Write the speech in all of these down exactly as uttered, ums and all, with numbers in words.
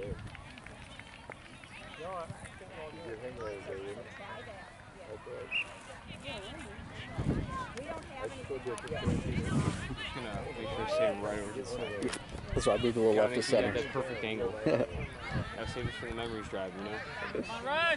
Right over the side. That's why I moved a little left to center. That perfect angle. I'll save it for the memories drive, you know? Come on, Rush!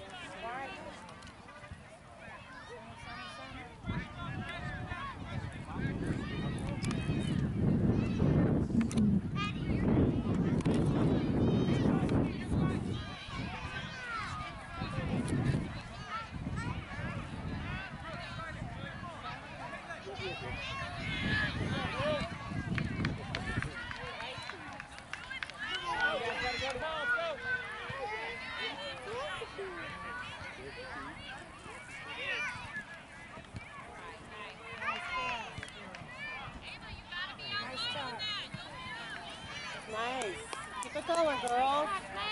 Nice. Keep it going, girl.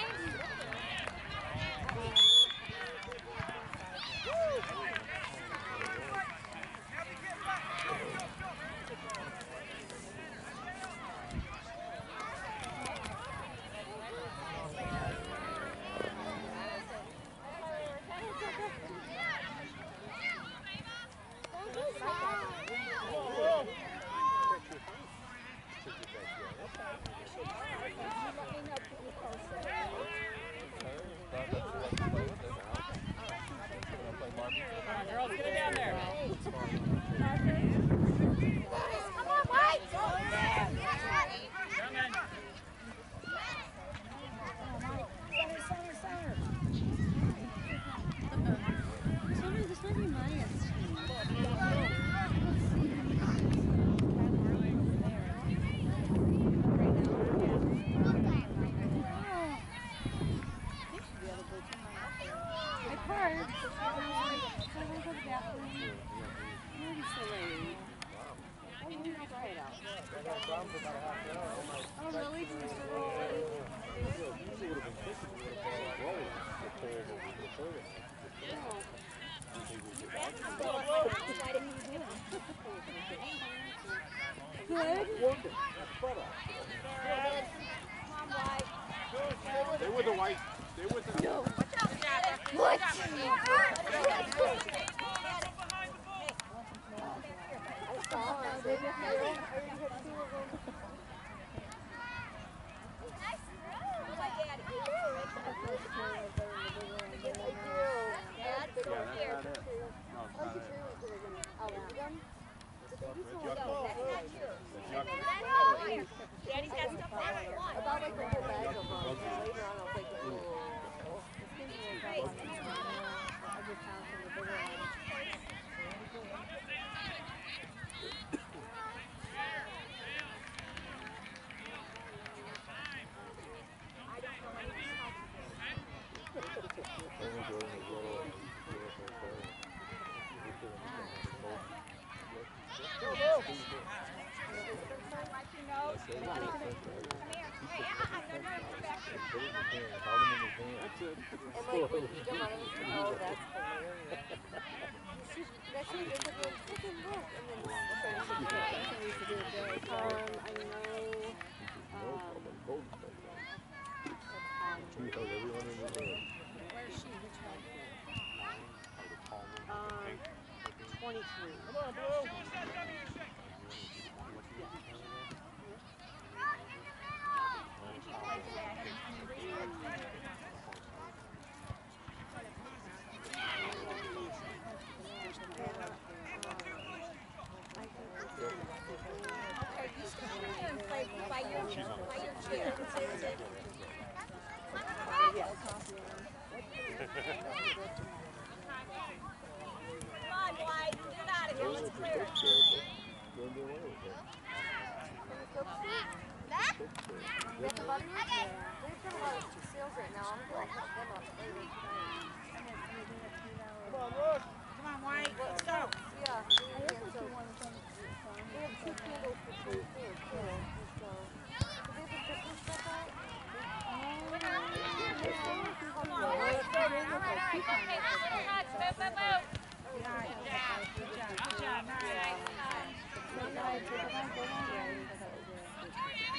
Girls, get it down there. Come on, Mike! Center, center, center. Sorry, this might be Maya's team. I parked. I went to the bathroom. Maybe so late. Oh, you didn't try it out. Oh, really? Good. Stay with the white. Stay with the... No. What? Daddy's got stuff on it. About like the whole bag of them. Later on, I'll take it. I just found some of the bigger ones. twenty-three. Come on, Blue.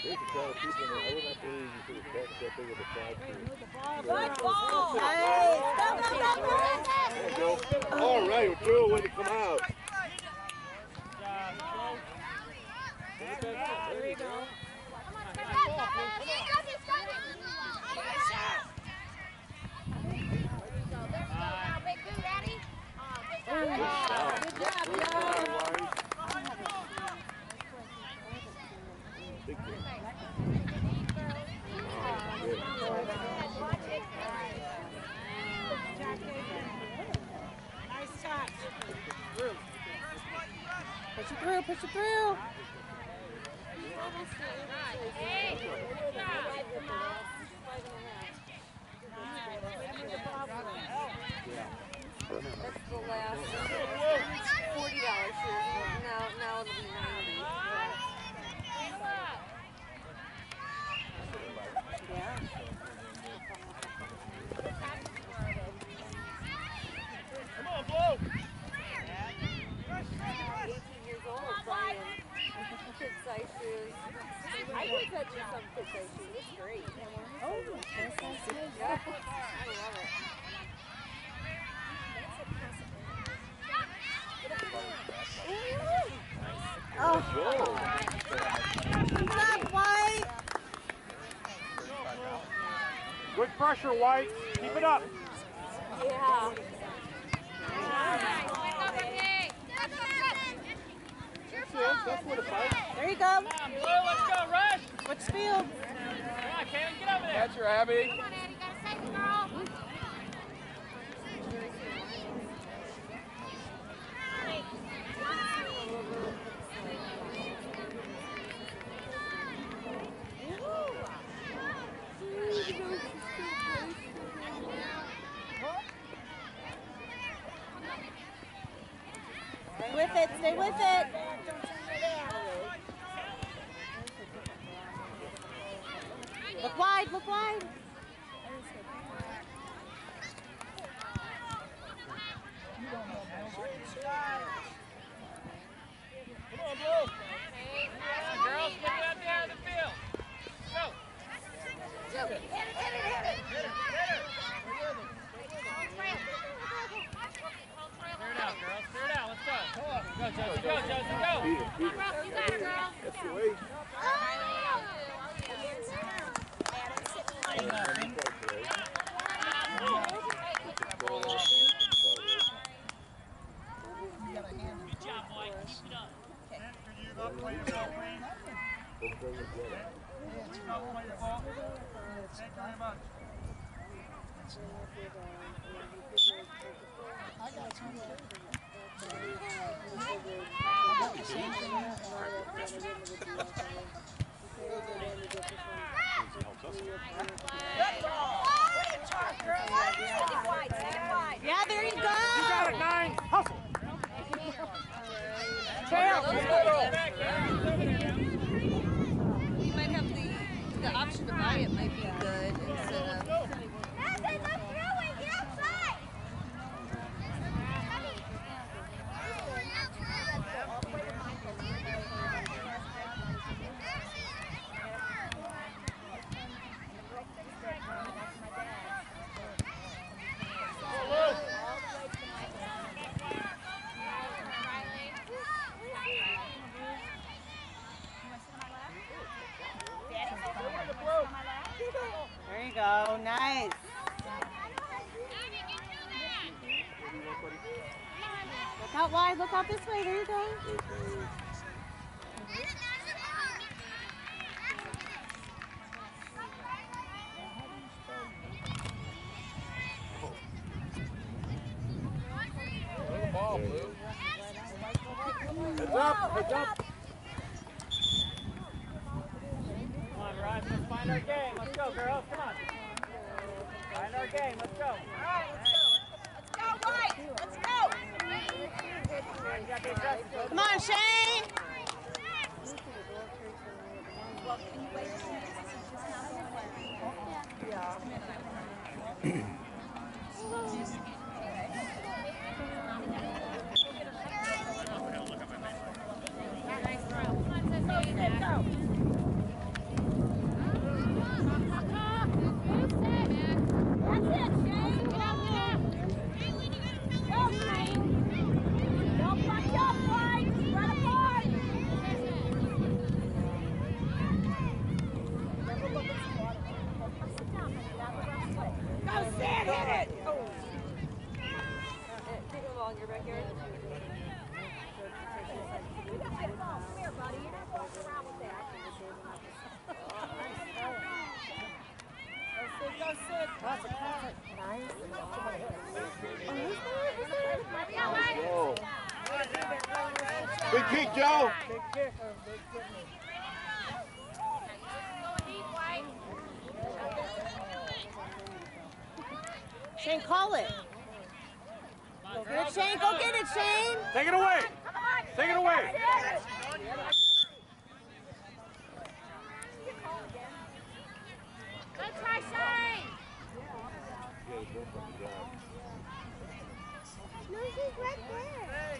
There's a crowd of people in there. I would not believe you could have catch that big of a crowd. Good ball. Hey, stop, stop, stop. There you go. All right, we're through. Way to come out. There you go. Good job, Joe. Nice touch. Push it through, push it through. That's the last forty dollars here. Now, now it'll be ninety. Yeah. Come on, blow! eighteen years old, buying kid size shoes. I would cut you some kid size shoes. It's great. Oh, yeah. I love it. Oh, not White. Good pressure, White. Keep it up. Yeah. That's what it's like. There you go. Come on, Blue, let's go, rush. What's the field? Come on, Kaylee, get over there. Catch her, Abby. Come on, Eddie, gotta save the girl. Stay with it, stay with it. Look wide, look wide. Come on, Blue. Come on, girls, get it out there in the field. Go. Go. Hit it, hit it, hit it. Hit it, hit it. Clear it out, girls. Clear it out. Let's go. Go, Josie. Go, Josie. Go. Beat it, beat it. You got her, girl. That's the way. Good job, Mike. Keep it up. After you up, play your ball, Wayne. Thank you very much. I got you. Yeah, there you go. You got it, nine. Hustle. Trail. Back there. You might have the the option to buy it. Might be good instead of. Hey, let's throw it. Get outside. There you go. Nice. Look out wide. Look out this way. There you go. Ball, Blue. Heads up, heads up. Come on, Ryan. Let's find our game. Let's go, girls. Come on. Find our game. Let's go. All right, let's go. Let's go, White. Let's go. You got the adjustment. Come on, Shane. That's a classic. Nice. Whoa. Big kick, Joe. Big kick or big kick. Shane, call it. Go get it, Shane. Go get it, Shane. Take it away. Take it away. Good try, Shane. No, she's right there.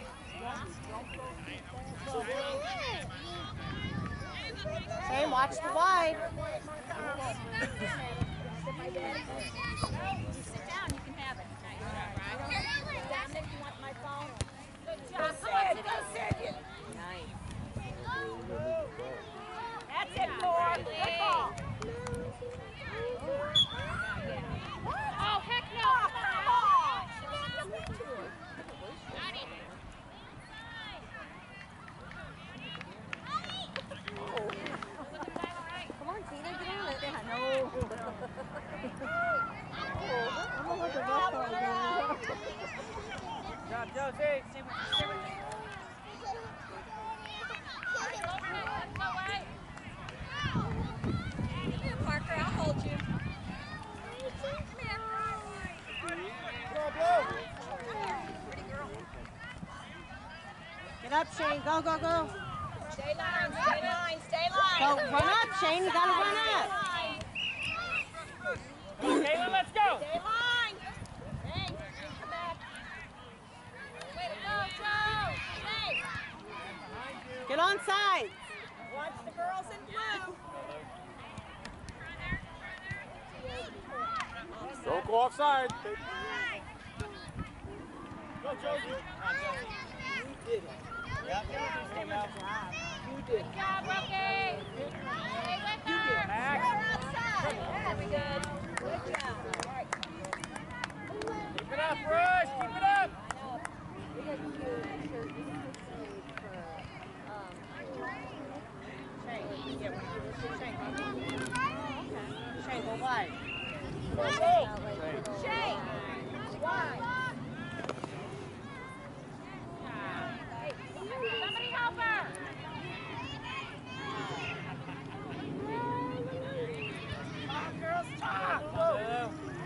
Shane, watch the wide. Sit down, you can have it. Dominic, you want my phone? Good job. Come on, go Sergio. Nice. That's it, Thor. Good ball. Oh, heck no. Come on. Come on, Tina, get on it. I know. I'm gonna look at that part again. Good job, Josie. Stay with you, stay with you. Parker, I'll hold you. Get up, Shane. Go, go, go. Stay line, stay line, stay line. Go, run up, Shane. You gotta run up. Come on, Caitlin, let's go. Stay line. Hey, come back. Way to go, Joe. Hey. Get on side. Watch the girls in blue. Don't go offside. Go, Josie. Come on, Josie. You did it. Yep. Stay with you. You did it. Good job, Rookie. Stay with her. Max. You're outside. Very good. Good job. All right. Keep it up, Rush. Keep it up. We got cute shirt. This is made for, um, Shane. Yeah, Shane. Shane, go wide. Go, go. Shane. Wide. Somebody help her. Come on, girls. Stop. Go.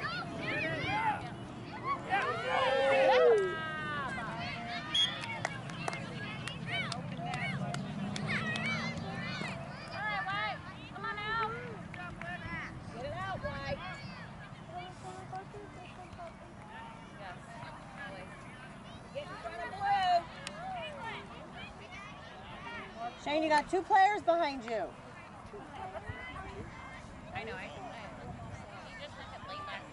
Shane, you got two players behind you. I know. I, I, he just went to late last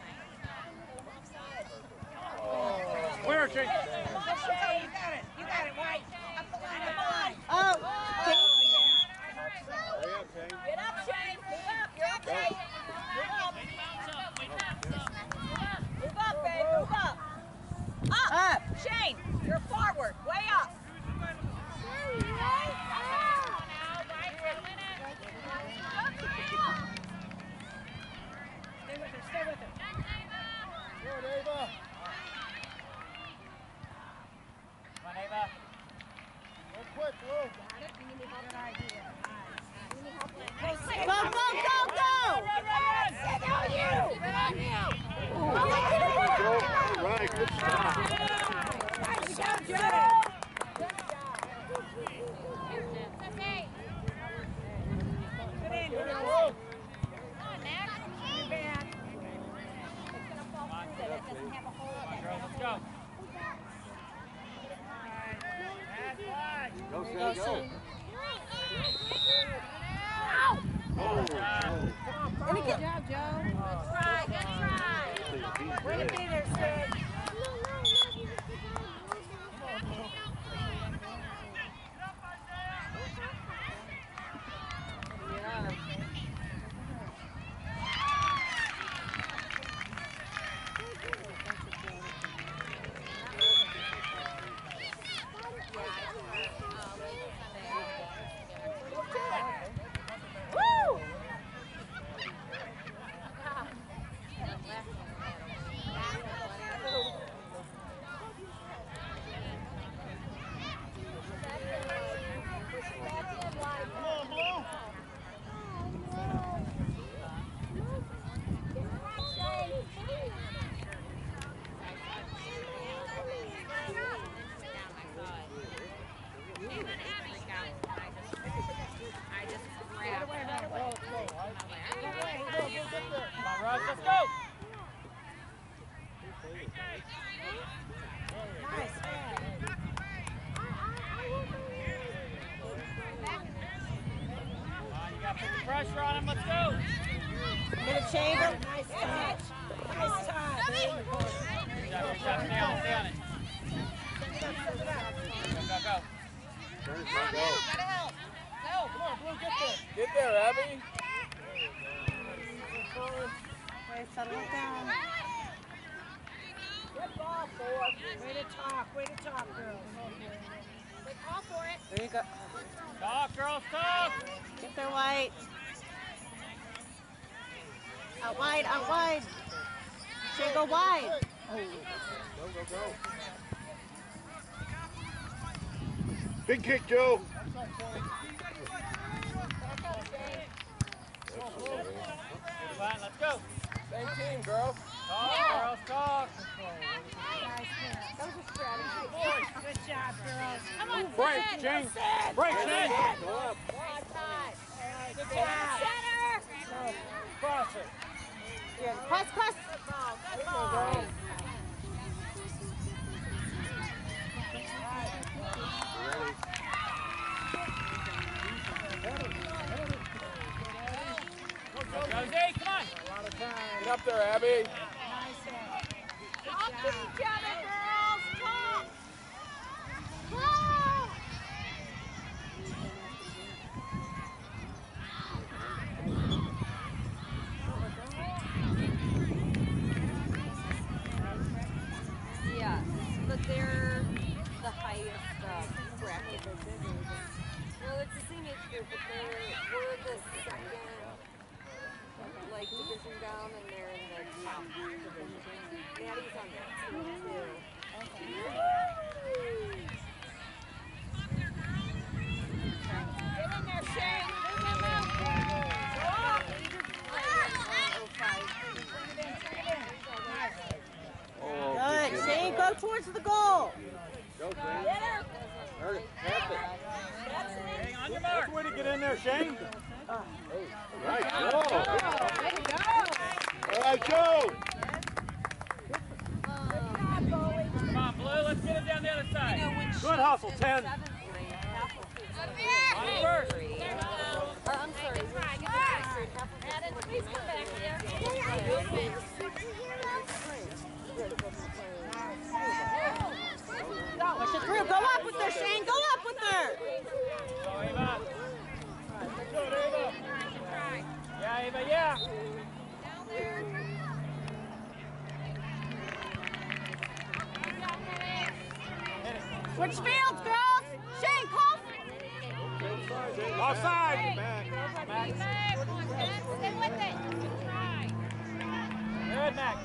night. Clear, Shane. Come on, Shane. You got it. You got it, White. Up the line. Come on. Oh, Shane. Hurry up, Shane. Get up, Shane. Move up. You're okay. Move up. Move up, babe. Move up. Up. Up. Shane, you're forward. Way up. Stay with her. Stay with her. Good, Ava. Come on, Ava. Go quick, Lou. Go, go, go, go! Sit on you. Sit on you. Good, Joe. All right, good stop. Nice job, Joe. Good job. Okay. Get in. Come on, Max. You're back. It's gonna fall through that. It doesn't have a hole in it. Girls, let's go. Go, Shane, go. Ow! Oh, Let me get. Good job, Joe. Good try. Good try. Way to be there, Sid. Adam, let's go. Get it, Shane. Nice touch. Nice touch. Good job, good job. Stay on it, stay on it. Go, go, go. Turns my go. Gotta help. Go. Come on, Blue, get there. Get there, Abby. Okay, settle it down. Good ball, four. Way to talk. Way to talk, girls. Good call for it. There you go. Talk, girls, talk. Get there, White. Out wide, out wide. Shane, go wide. Oh. Go, go, go. Big kick, Joe. Fine, let's go. Same team, girls. Talk, girls, talk. That was a strategy. Good job, girls. Come on, Break, Sid. Jane. Break, Jane. Go up. One time. Good job. Center. Cross it. Yeah, cross, cross. Good ball. Good ball. Jose, come on. Get up there, Abby. Talk to each other, girls. Talk. Whoa. Yes, but they're the highest uh, bracket. Well, it's the same age group, but they're we're the second like division down, and they're in the top division. Maddie's on that team too. Get in there, Shane. Move him out. Oh, Good. Shane, go towards the goal. Go, Get Shane. her. Hurt it. Tap it. That's it. Hang on your mark. That's the way to get in there, Shane. Right, go. Way to go. All right, Joe. Come on, Blue, let's get it down the other You side. know, when Good she hustle, was in ten. seventh grade, half of her On the first. There we go. Or, I'm sorry, when she was in sixth grade, half of her Add it. was Please in come back here. Push it through. Go up with her, Shane. Go up with her. Go, Ava. Good, Ava. Yeah, Ava, yeah. Down there. Switch fields, girls. Shane, call. Offside. Back. Come on, Jen. Stay with it. Good try. Good, Mac.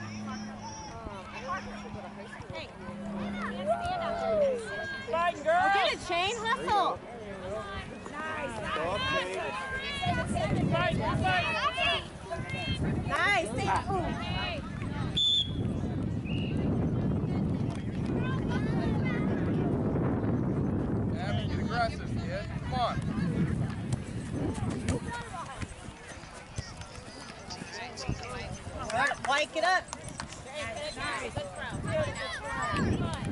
Hey. Stand up. Fighting, Go girl. get it, Shane. Hustle. Go up, Shane. Fight, fight. Nice. Ooh. Abby, get aggressive, kid. Come on. All right, White, get up. Good throw. Come on.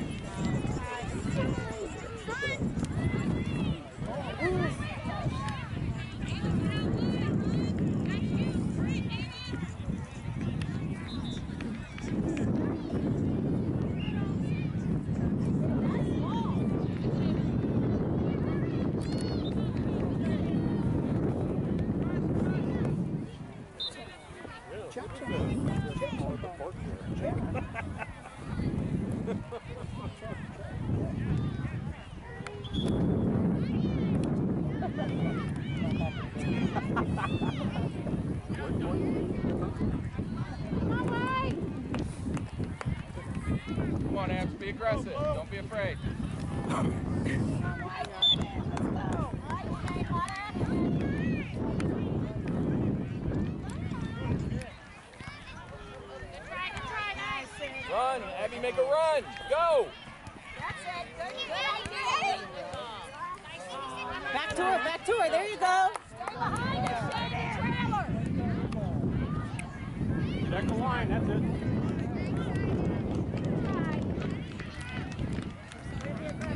Come on, Abs, be aggressive. Don't be afraid. Run, Abby, make a run. Go. That's it. Good. Good idea. Back to her, back to her. There you go. Stay behind us, Shane. Trailer. Check the line, that's it.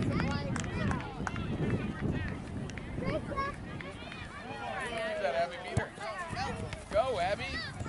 Use that, Abby. Be Abby.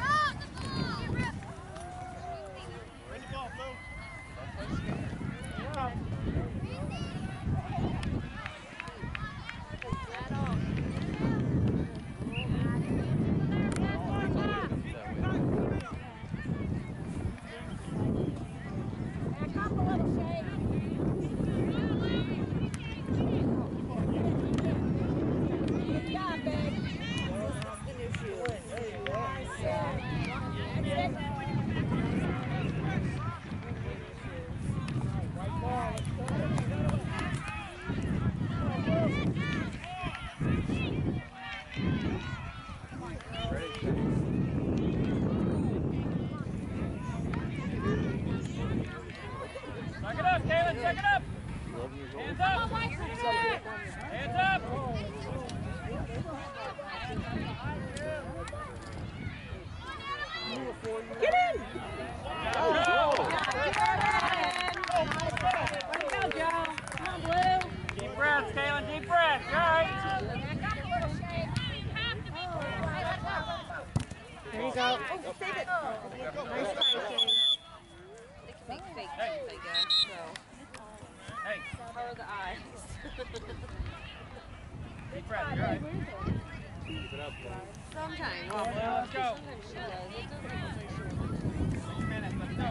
Sometimes. Well, let's go. Sometimes she does. It doesn't look like she does. Two minutes, let's go.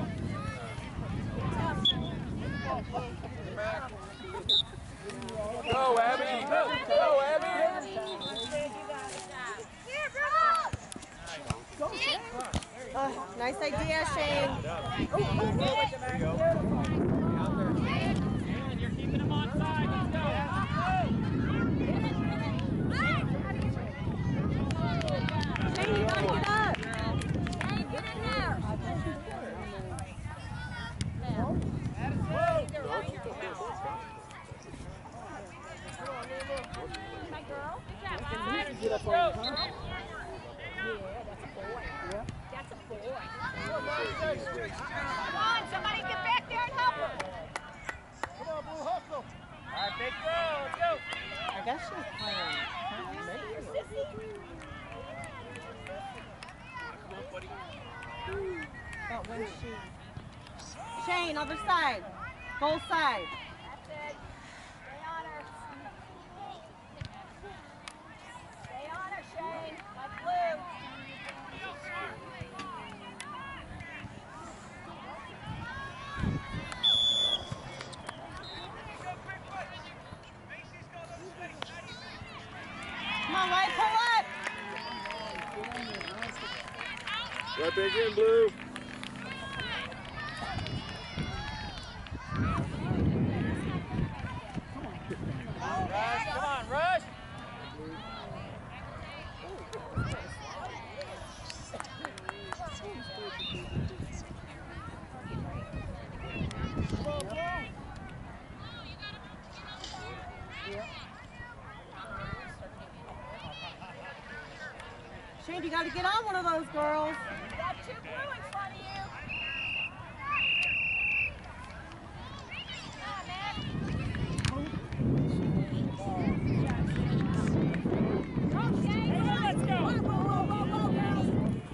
Go, Abby. Go, go, Abby. Oh, nice idea, Shane. Jalen, you're keeping him on side. Let's go. Shane, you gotta get up. Let's go. Come on, somebody get back there and help her. All right, big throw. Let's go. I guess she's playing. But when she... Shane, other side. Both sides. That's it. Stay on her. Stay on her, Shane. Like blue. Come on, White, pull up. Right back in, Blue. Rush, come on, rush. Shane, you gotta get on one of those girls. You got two blue in front of you. Come on, man. Go, Shane. Let's go. Go, go, go, go, go, girls.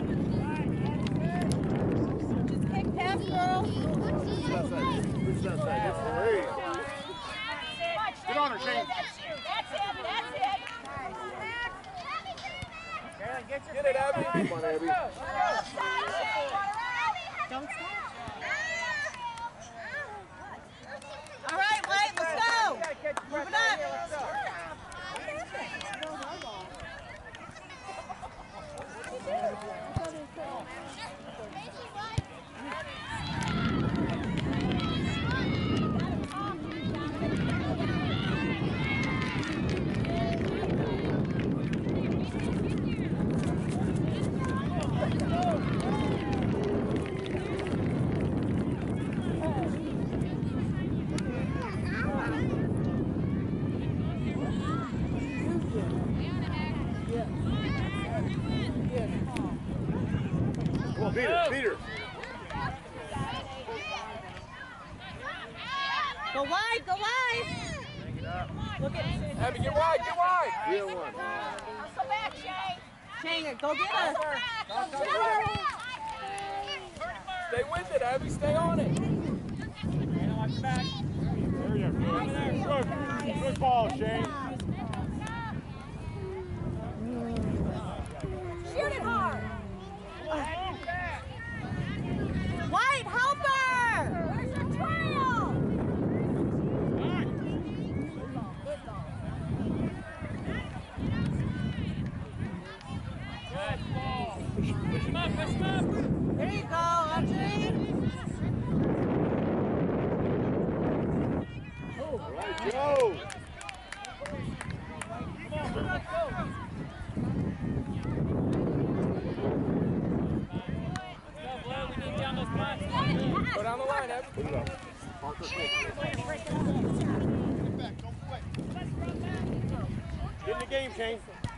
Just kick pass, girls. Push outside. Push outside. That's the lead. Get on her, Shane. That's you. That's it. That's it. Jalen, get your Get it, Abby. feet Come on, Let's Abby. go. Outside, Shane. Don't stop. All right, White, let's go. Move it up. Come on, Peter. Peter. Go wide, go wide. Look at Abby, get wide. Get wide. Real one. Hustle back, Shane. Shane, go get her. Stay with it, Abby. Stay on it. Shane, watch your back. There you go. Over there. Good. Good ball, Shane. Shoot it hard. White, help her. Where's your trail? Good ball. Push him up, push him up. There you go, Audrey. All right, go. Come on, let's go. Go down the line, Abby. Put it up. Get in the game, Shane.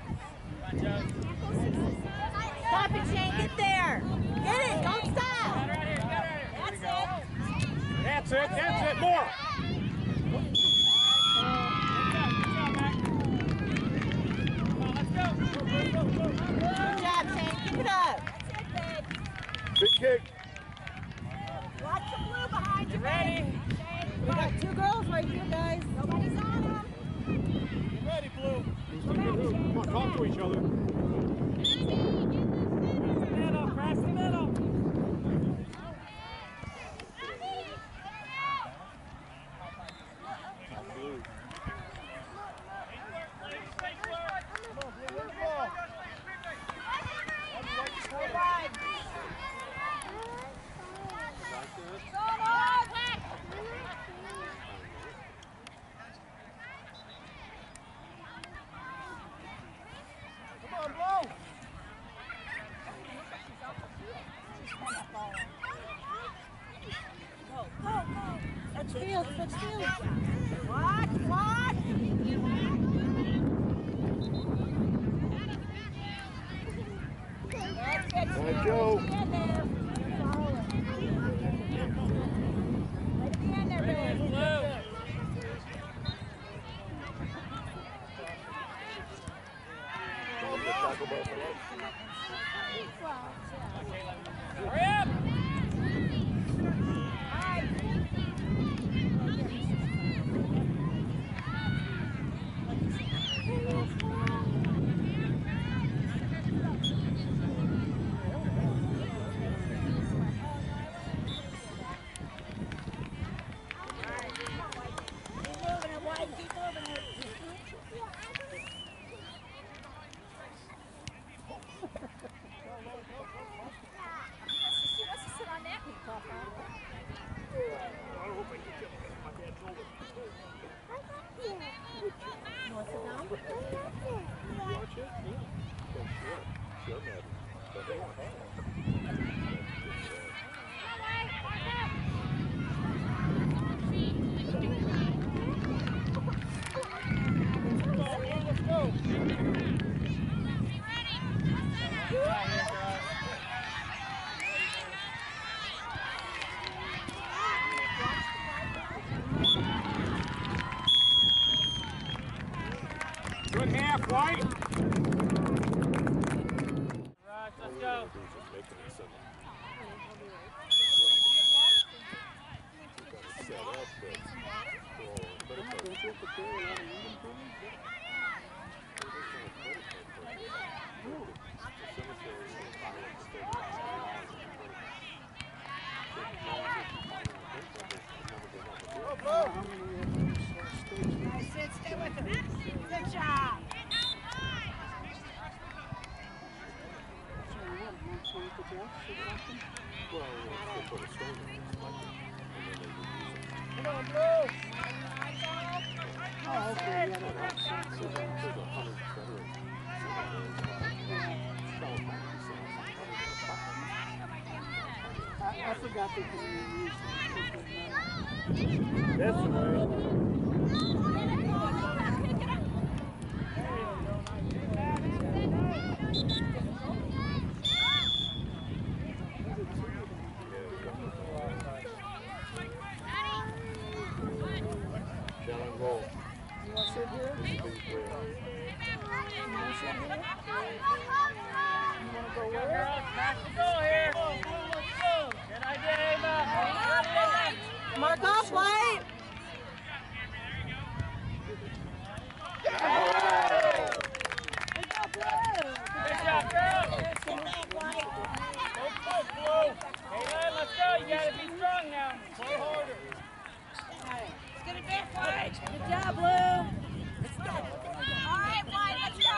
Stop it, Shane. Get there. Get it. Don't stop. That's it. That's it. That's it. More. Good job, Shane. Keep it up. Big kick. Watch the blue behind you. Ready? We got two girls right here, guys. Nobody's on them. Get ready, Blue. Come on, talk to each other. Middle, cross the middle. Touch field, touch field. Watch, watch. That's it. All right, Joe. Get there. Let it be in there, baby. Hurry up! Good half, White. Rush, let's go. Sit, stay with him. Good job. Come on, Blue. Oh, okay. I, I forgot they could use That's right. John Roll. You want to sit here? This is big play. You want to sit here? Watch the goal here. Good idea, Ava. Mark off, White. Good job, girl. Kayla, let's go. You gotta be strong now. Play harder. Get it back, White. Good job, Blue. All right, White, let's go.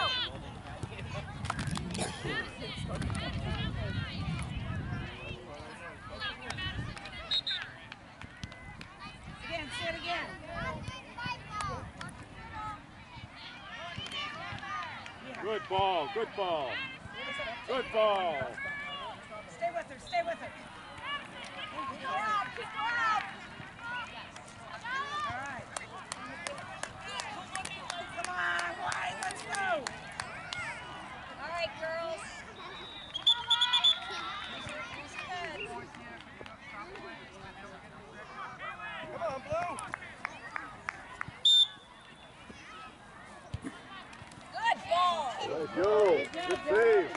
Again, say it again. Good ball, good ball. Good ball. Stay with her, stay with her. Keep her up, keep her up. All right. Come on, White, let's go. All right, girls. Come on, Blue. Good ball. Let's go. Good save.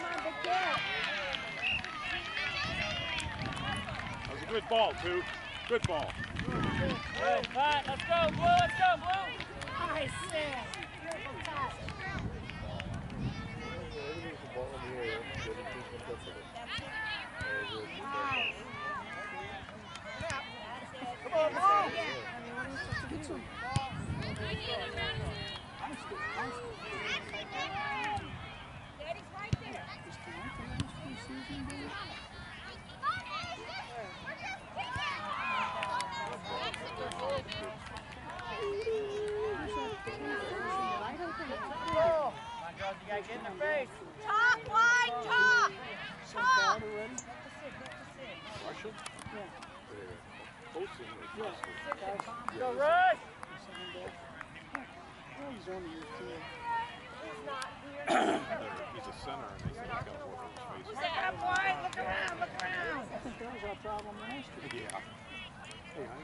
That was a good ball, too. Good ball. Good. Fine. Let's go, Blue. Let's go, Blue. Nice save. Beautiful pass. Come on, Blue. Daddy's right there. Come on, girls. You gotta get in their face. Top, White, top. Top. Marshall? Go, Rush. He's a center, and they say he's got more for his face. Look up, White. Look around, look around. Yeah. Hey, honey.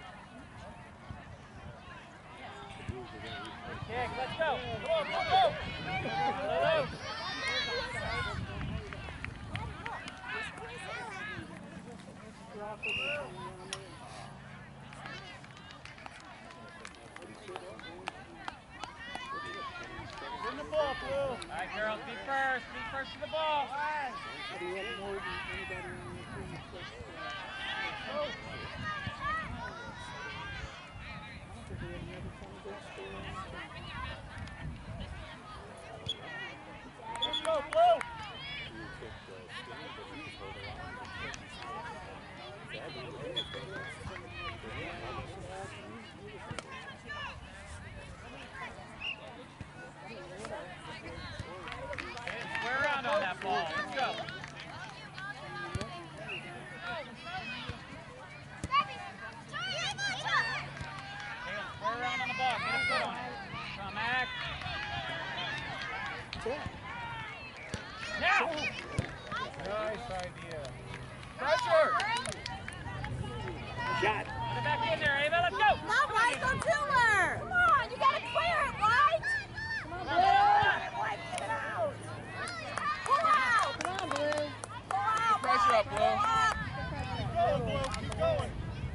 Kick. Let's go. Come on, go, go. Hello. Bring the ball, Blue. All right, girls, be first. Be first to the ball. Let's go, Blue. Square around on that ball. Let's go. Square around on the ball. Get a foot on it. Come on, Mac. Now. Nice idea. Pressure. Shot. Put it back in there, Ava. Let's go. Not White, go to her. Come on, you gotta clear it, White. Come on, Come Blue. on. White, get it out. Pull out. Come on, Blue. Pull out, Pressure White. up, Blue. Pull up. Go, Blue. Keep going.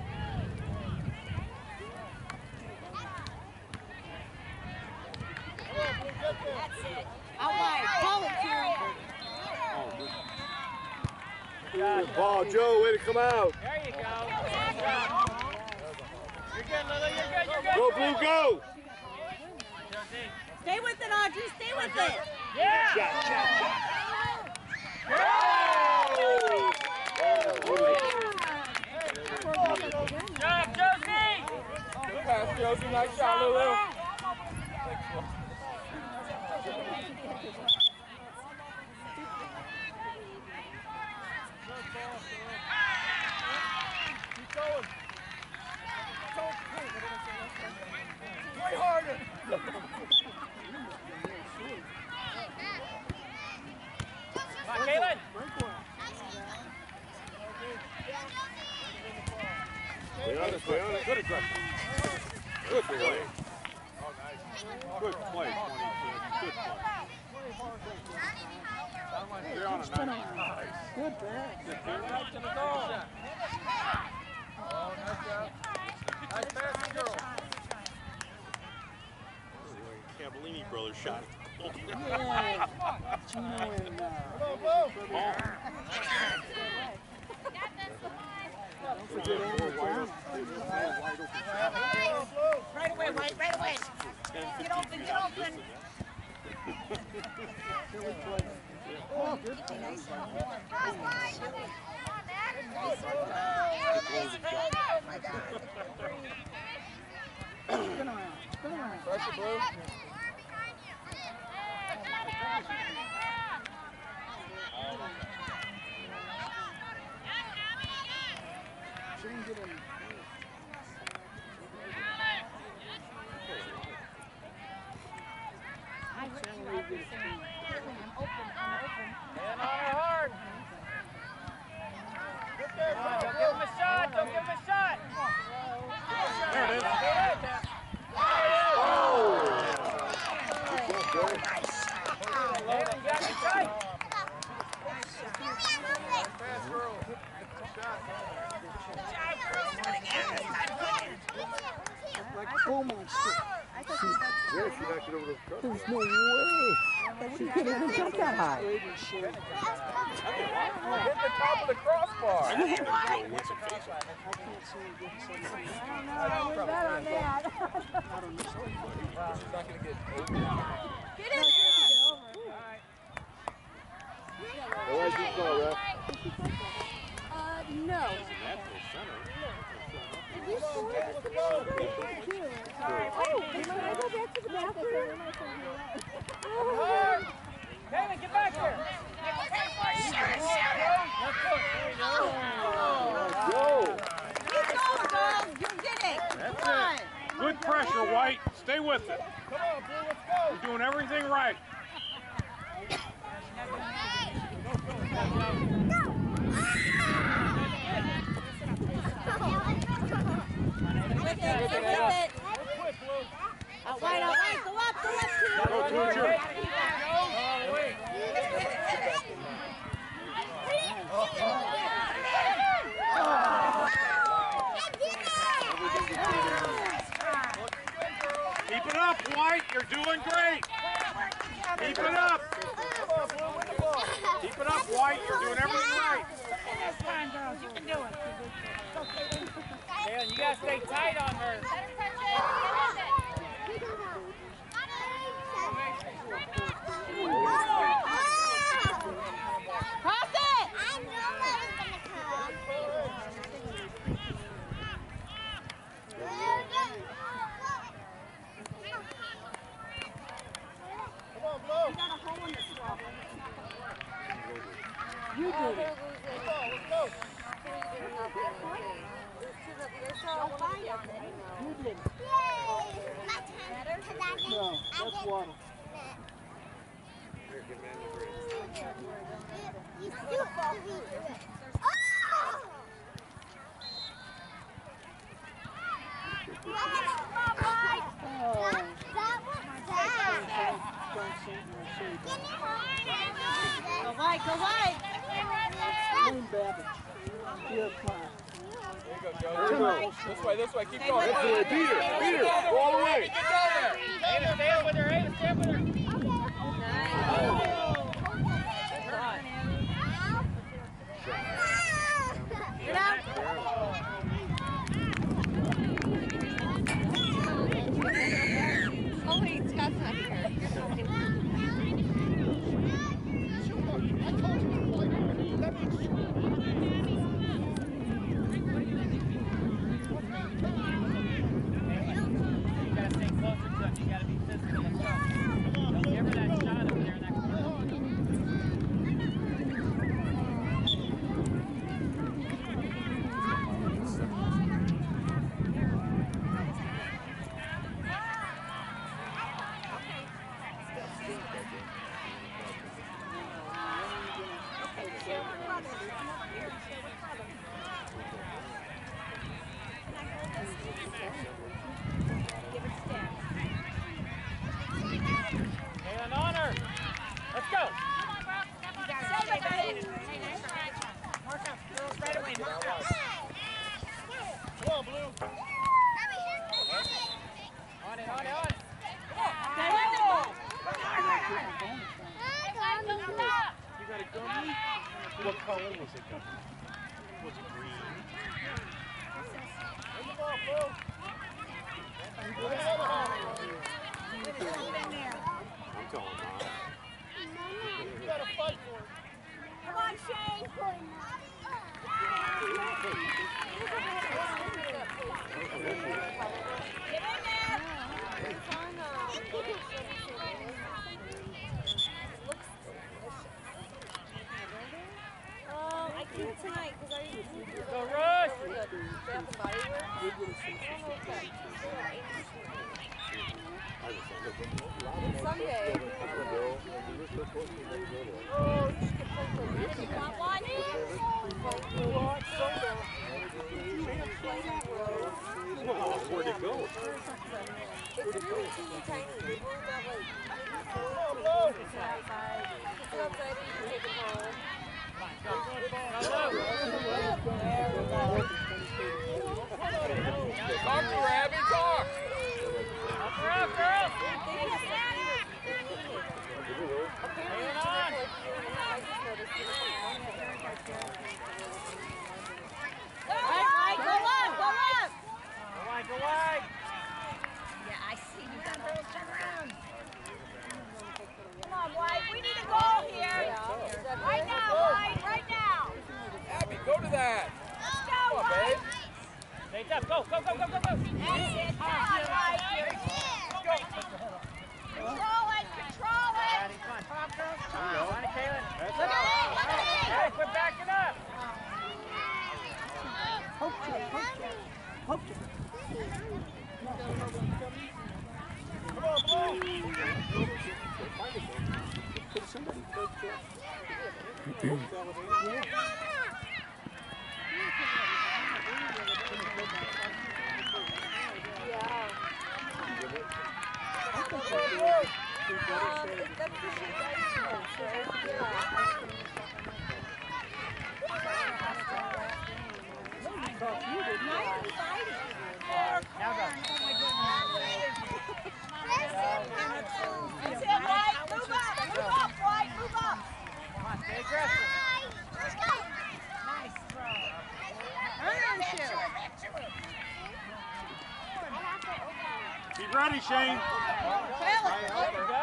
Come on, Blue. Get there. That's it. Out wide. Call it, Kieran. Good ball, Joe. Way to come out. There you go. Good job. You're good, Lily. You're good. You're good. Go, Blue, go. Josie. Stay with it, Audrey. Stay with it. Yeah. Shot, shot, shot. Good job, Josie. Good pass, Josie. Nice shot, Lulu. Keep going. Play harder. Come on, Caitlin. Stay on it, stay on it. Good aggression. Good play. Good play, twenty-two. Good play. Good pass. Right to the goal. Oh, nice job. Nice pass, girl. Cavallini brothers shot. Yeah. Chino and uh, don't forget Andrew Brown. Right away, White, right away. Get open, get open. Oh, good pass. Spin around, spin around. Pressure, Blue. Change it in. And on her hard. Get there, Don't give him a shot. Don't give him a shot. There it is. Oh! Landon got you tight. Fast girl. Like a bull monster. Yeah, she knocked it over the truck. There's no way. She couldn't even jump that high. Hit the top of the crossbar. I didn't even know what's a face. I can't see him getting something. I don't know. We're not on that. She's not going to get over. Get in there. Oh, I just saw that. Uh, no. Did you score this the ball? Oh, can I go back to the bathroom? Hard. Kevin, get back here. Go! Keep going, girls. You did it. That's Come on. it. Good pressure, White. Stay with it. Come on, Blue, let's go. You're doing everything right. With it, with it, with it. Out wide, out wide. Go up, go up, Tim. Go, Georgia. Keep it up, White. You're doing great. Keep it up. Keep it up, White. You're doing everything right. That's fine, girls. You can do it. Jalen, you got to stay tight on her. Cross it. I know what is going to come. Come on, Blue. You got a hole in the swamp. You did it. Let's go, let's go. Don't find it. You did it. Yay! My turn. 'Cause I get- No, I that's get- water. You super weak. Oh! Oh. That was bad. Go wide, go wide. Wayne Babbage. You're fine. There you go. This way, this way. Keep Stay going. with That's it. Beat her. Beat her. Go all the way. Get down there. Aiden, stand with her. Aiden, stand with her. Get out. Oh, wait, Scott's not here. You gotta stay closer to him. You gotta be physical. Let's go. Was it green? I'm telling Mom. You gotta fight for it. Come on, Shane. Get in there. It's on, uh, Um, I can't tonight because I Go rush! over the Bath and Body Works. I don't know if that. Sunday. Oh, you should play for me. You want one? Well, where'd it go? It's really teeny tiny. We're about like it's outside. It's outside and you can take it home. Talk to her, Abby, talk! Up her up, girl! Apparently, it's like, I just noticed it. Right, right, go up, go up. Go wide, go wide! Yeah, I see you got all turn around. Come on, White. We need a goal here. Right now, White. Right now. Abby, go to that! Let's go, White. Stay tough, go, go, go, go, go, go! That's it. Come on, White. Control it. Control it. Daddy, come on. Come on, Kaylin. Look at it. Look at it. Hey, quit backing up! Poke it, poke it, poke it. Come on, Blue! Put somebody first Now go. That's it, White. Move up. Move up, White. Move up. Come on, stay aggressive. Nice throw. Iron shoe. Keep ready, Shane! There you go.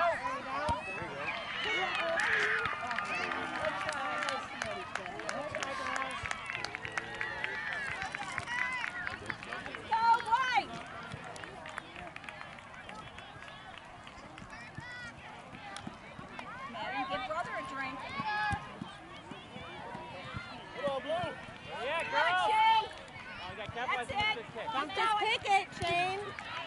Go, White. Madden, give brother a drink. Come on, Blue! Yeah, Good, girl! Shane. Oh, you got capitalized That's on it. the kick. Don't just pick it, Shane.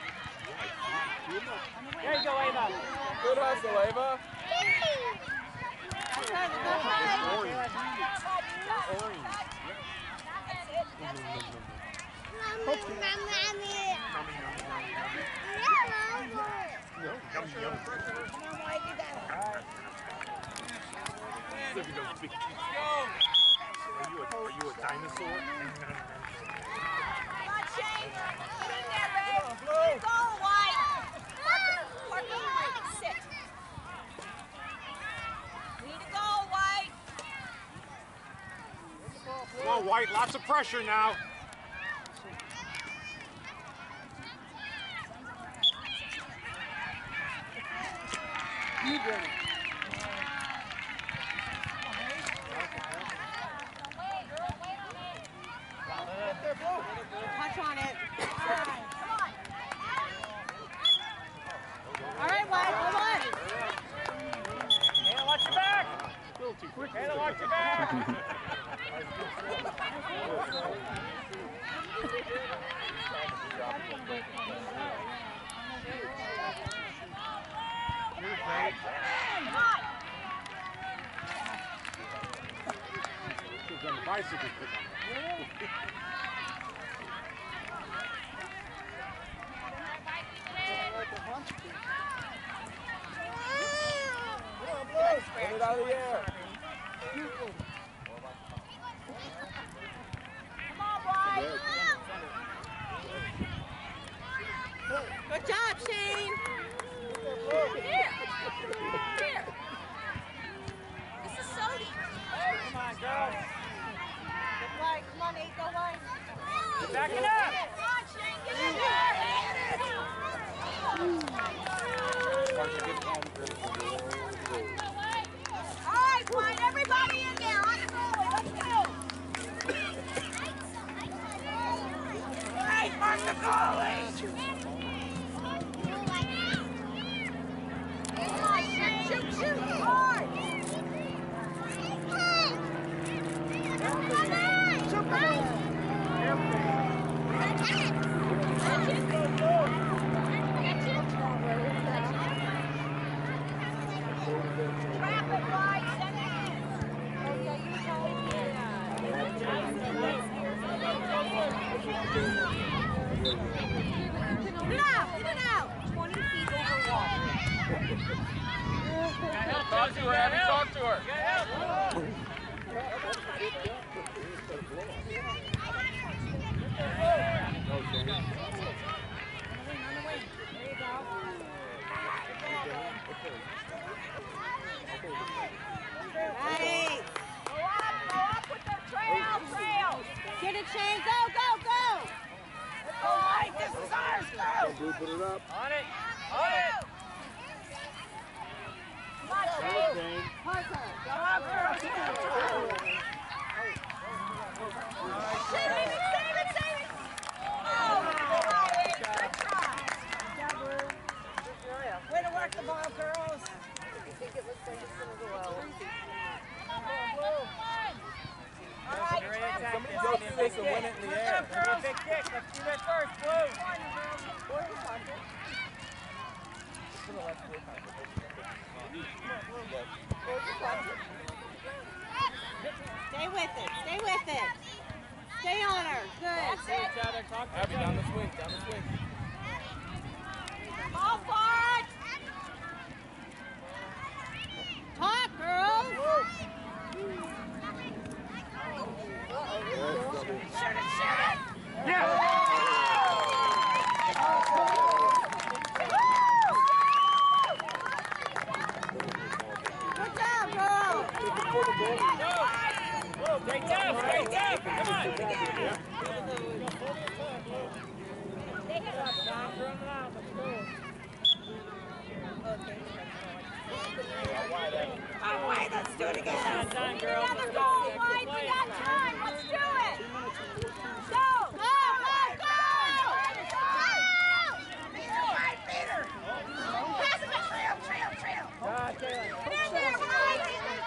There you go, Ava. Good hustle, Ava! That's right, go high. Orange. Orange. That's it. That's it. Yummy, yummy. Come on, White. You got it. Look at those big teeth. Are you a, are you a dinosaur? Come on, Shane. Get in there, Red. Good goal, White. Parker, Parker, White, sit. Need a goal, White. Come on, White, lots of pressure now. You did it. Touch on it. Come on. All right, White, come on. Kayla, watch your back! Kayla, watch your back! Come on. Who's on the bicycle? Get it out of the air. Come on, White. Good job, Shane. Here. Here. This is Sodi. Come on, girl. Good play, come Back it up. Come on, Shane, get in there. All right, White, everybody in there. On the goalie. Let's go. Hey, mark the goalie. Come on, Shane. Shoot, shoot. Hard. Talk to her, Abby, talk to her. Nice. Go up, go up with the trail, trail. Get it, Shane. Go, go, go. All right, this is ours, go. Blue, put it up. On it. On it. Come on, Shane. Parker. Go up, girl. Save it, save it, save it. Oh, good try. Way to work the ball, girls. All right, Somebody go through this and win it in the air. Girls. Big kick. Let's do that first, Blue. Stay with it. Stay with it. Stay on her. Good. See each other. Talk to Abby, each down other. the swing, down the swing. ball forward. Talk, girls. Shoot it, shoot it. Good job, girls. Straight down, straight down. Come on. Oh, wait, let's do it again. Time, time, girls. Another Let's goal, go. White. We got time. Let's do it. Go. Go, go, go. White, beat her. Pass it to Trail, Trail, Trail. Get in there, White.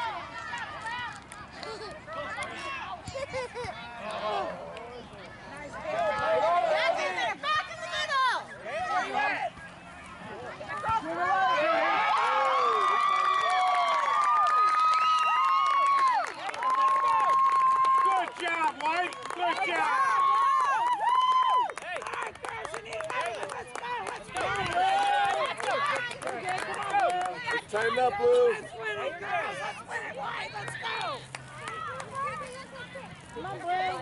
Back in there, back in the middle. Where you at? Good job, White. Good job. Hey. All right, girls, you need money. Let's go, let's go. It's timed up, Blue. Let's win it, girls. Let's win it, White. Let's go. Come on, Blue.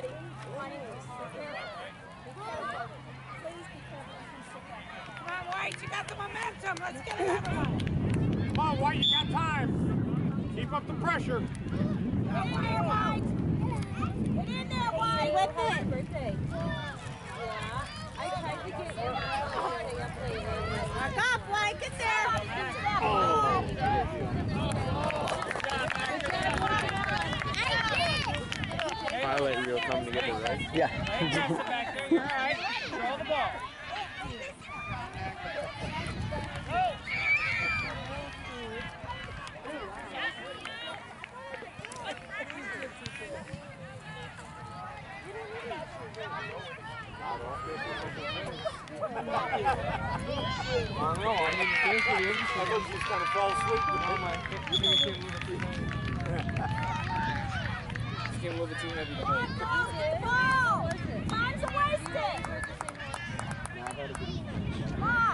Come on, White. You got the momentum. Let's get another one. Come on, White, you got time. Keep up the pressure. Go, White, White. Get in there, White. Stay with it. Birthday. Yeah. I tried to get you starting up later. Mark off, White. Get there. Pilot and you'll come together, right? Yeah. Hey, Jackson back there. You're all right. Control the ball. I don't know. I didn't think it is. I thought you just want to fall asleep with Just get a little bit too heavy to hold. Ball. Time's wasted. Come on.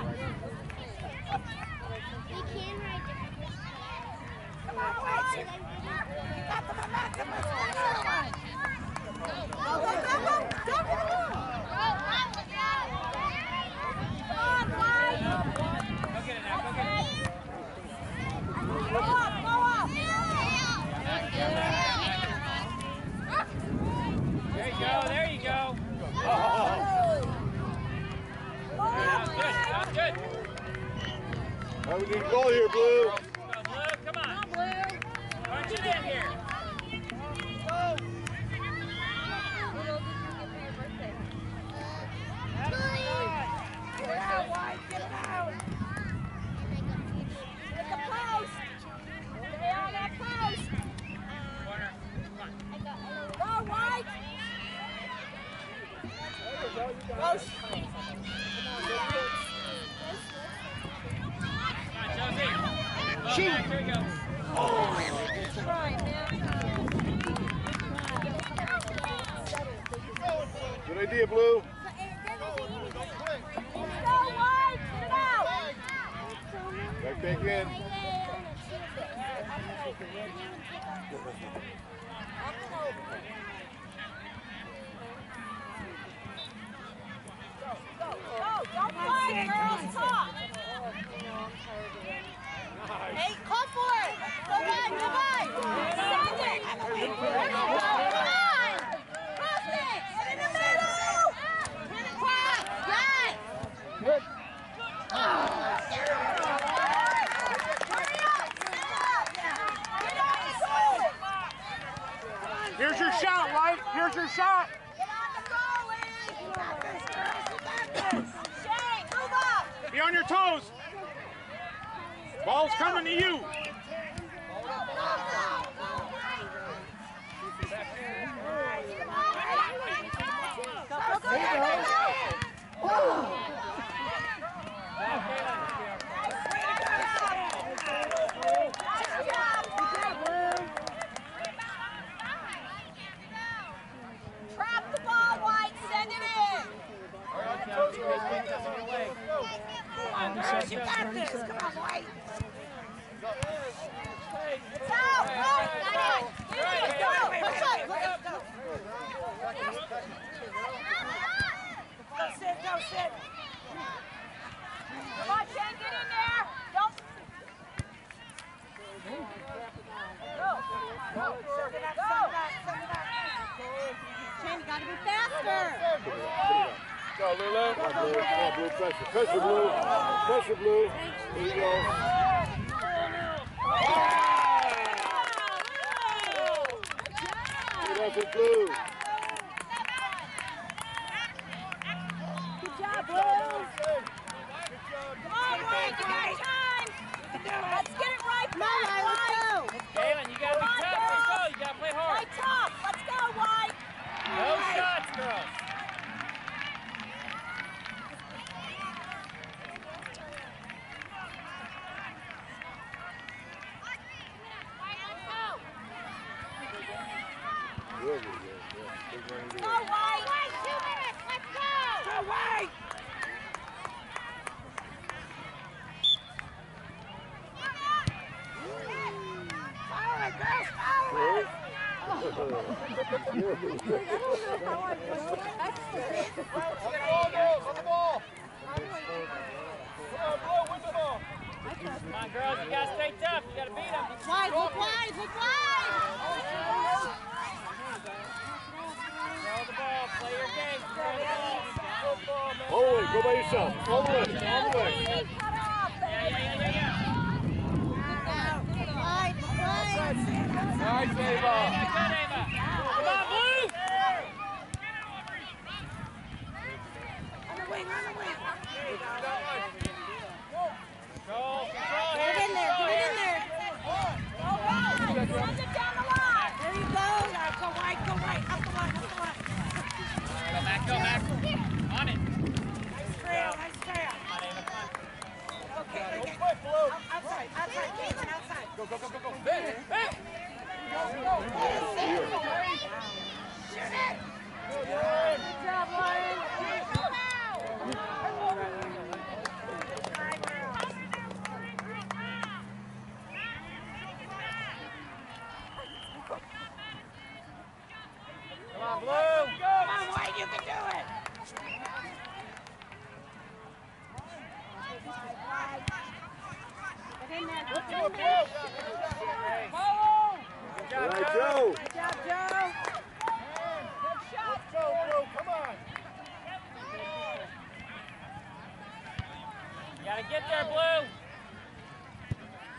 We can ride different. Come on, White. You got the momentum. Let's win another one. Go, go, go, go. Go, go, go. Come on, White. Go get it now. Go get it. Go up, go up. There you go. There you go. Right, we need a goal here, Blue. Go, Blue. Come on. Come on, Blue. Punch it in here. What else did you get for your birthday? Get it out, White. Get it out. Hit the post. Stay on that post. Corner. Come on. Go, White. Post. Come on, Josie. Go Shoot. back. Here we go. Try, man. Good idea, Blue. Let's go, White. Get it out. Back back in. Go, don't fight, girls. Talk. Hey, call for it. Go back, go back. Send it. Come on. Cross it. Get in the middle. Cross. Yes. Good. Hurry up. Stop. Get on the goal. Here's your shot, White. Here's your shot. Get on the goal, Liz. You got this, girls. You got this. Shane, move up. Be on your toes. Ball's coming to you. Trap the ball, White. Send it in. You got this. Come on, White. It's out. Go. Got it. Go. Push up. Go sit. Go sit. Come on, Shane. Get in there. Don't. Go. Go. Send it up. Send it up. Send it up. Shane, you gotta be faster. Go, Lilo. Come on, Blue. Come on, Blue. Pressure. Pressure, Blue. Pressure, Blue. There you go. Good effort, Blue. Good job, Blue. Come on, White. You got time. Let's get it right Come on, back, White, let's White. go. Galen, you gotta be tough. Let's go. You gotta play hard. Play tough. Let's go, White. No shots, girls. Good, good, good. Big running Go, good. White. White, two minutes. Let's go. Go, White. Follow it, girls. Follow it. Come on, girls. You gotta stay tough. You gotta beat them. Wide, look wide, look wide. Throw the ball. Play your game. Throw the ball. Hold it. Go by yourself. All the way. All the way. Cut off. Yeah, yeah, yeah, yeah, yeah. Look wide, look wide. Nice, Ava. Good, Ava. Come on, Blue. On the wing, on the wing. Control, control Get here. in there, get in there. All right. Send it down the line. There you go. Go White, go White. Up the line, up the line. Go back, go back. On it. Nice trail, nice trail. Come on, Ava, come on. Okay, okay. Outside, outside, Caitlin, outside. Go, go, go, go, go. Hey, hey. Shoot it. Good job, Lauren. Come on, Blue. Come on, White, you can do it. Get in there, get in there. Good job, All right, Joe. Joe. Good job, Joe. Good shot, Go, Blue. Come on. You gotta get there, Blue.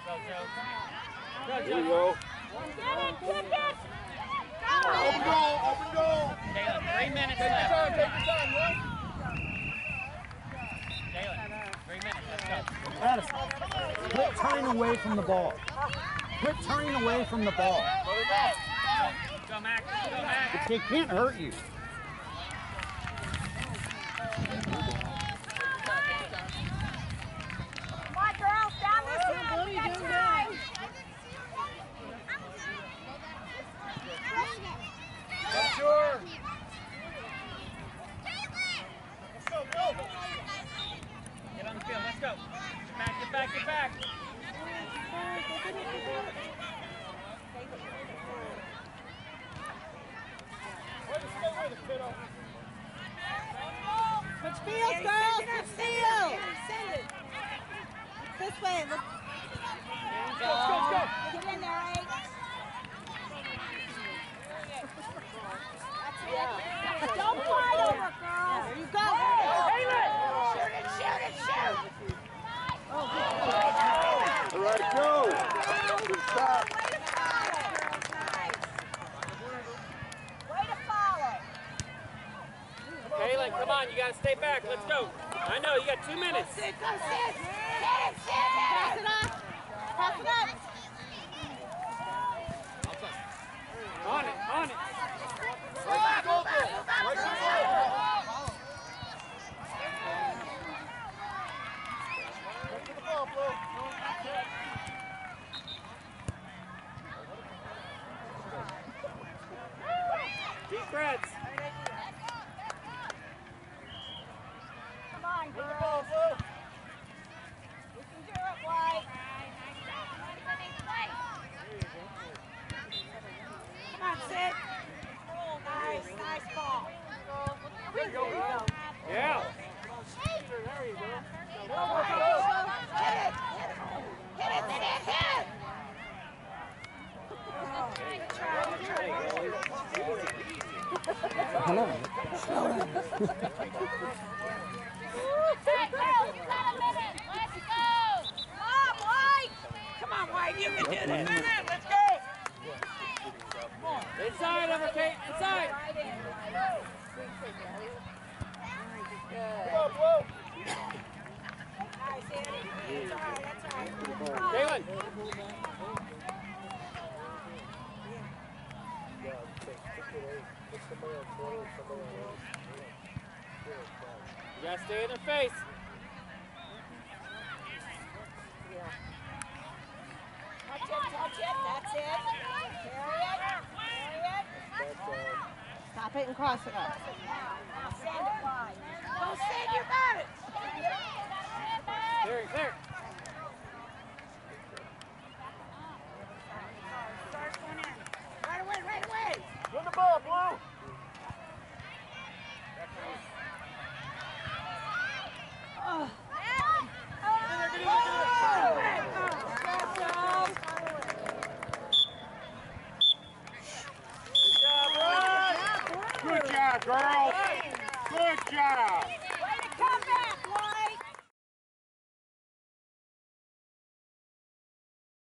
Here we go. Get it, kick it. Open goal, open goal. Jalen, three minutes Take your left. time, take your time, man. Jalen, three minutes. Let's go. Addison, quit turning away from the ball. Quit turning away from the ball. Go, Max. Go, Max. It can't hurt you. Come on, girls, down this side. You got time. Sure. Get on the field. Let's go. Get back, get back, get back. Switch fields, girls. Switch fields. This way. Look. Let's go, let's go. Get in there, eight. Don't fight over, girls. There you go. Shoot it, shoot it, shoot. All right, go. Good stop. Way to follow. Kaylin, come on. You got to stay back. Let's go. I know. You got two minutes. Sit, go sit. Get it, sit. Pass it up. Pass it up. On it, on it. Right to goal, right to goal. Right to the ball, bro. Deep breaths. Come on, Bring the girls. ball, bro. You can do it, White. Come on, sit. Nice, nice ball. There you go. Yeah. There you go. Hit it, hit it. Hit it, hit it, hit it. Good try, good try. Hello. Hey, girls, you got a minute. Let's go. Come on, White. Come on, White, you can do this. Let's go. Inside, over, Kate. Inside. Come on, bro. Nice, Andy. That's all right, that's all right. Kaylin. You got to stay in their face. Touch it, touch it, that's it. Carry it, carry it. Stop it and cross it up. Now send it wide. Go send, you got it. Clear, clear. Start one in. Right away, right away. Win the ball, Blue. Oh. Good job, girls. Good job.